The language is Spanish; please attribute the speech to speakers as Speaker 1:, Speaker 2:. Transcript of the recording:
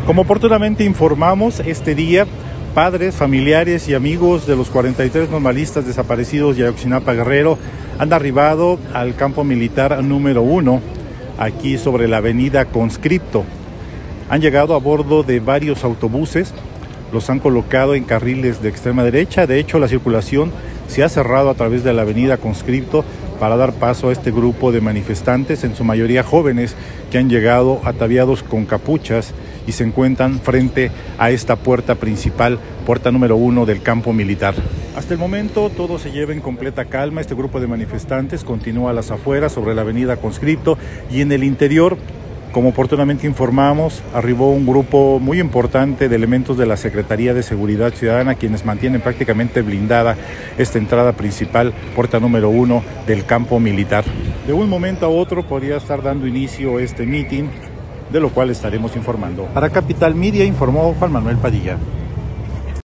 Speaker 1: Como oportunamente informamos, este día, padres, familiares y amigos de los 43 normalistas desaparecidos de Ayotzinapa, Guerrero, han arribado al campo militar número 1, aquí sobre la avenida Conscripto. Han llegado a bordo de varios autobuses, los han colocado en carriles de extrema derecha. De hecho, la circulación se ha cerrado a través de la avenida Conscripto para dar paso a este grupo de manifestantes, en su mayoría jóvenes, que han llegado ataviados con capuchas y se encuentran frente a esta puerta principal, puerta número 1 del campo militar. Hasta el momento todo se lleva en completa calma. Este grupo de manifestantes continúa a las afueras sobre la avenida Conscripto, y en el interior, como oportunamente informamos, arribó un grupo muy importante de elementos de la Secretaría de Seguridad Ciudadana, quienes mantienen prácticamente blindada esta entrada principal, puerta número 1 del campo militar. De un momento a otro podría estar dando inicio este mitin, de lo cual estaremos informando. Para Capital Media informó Juan Manuel Padilla.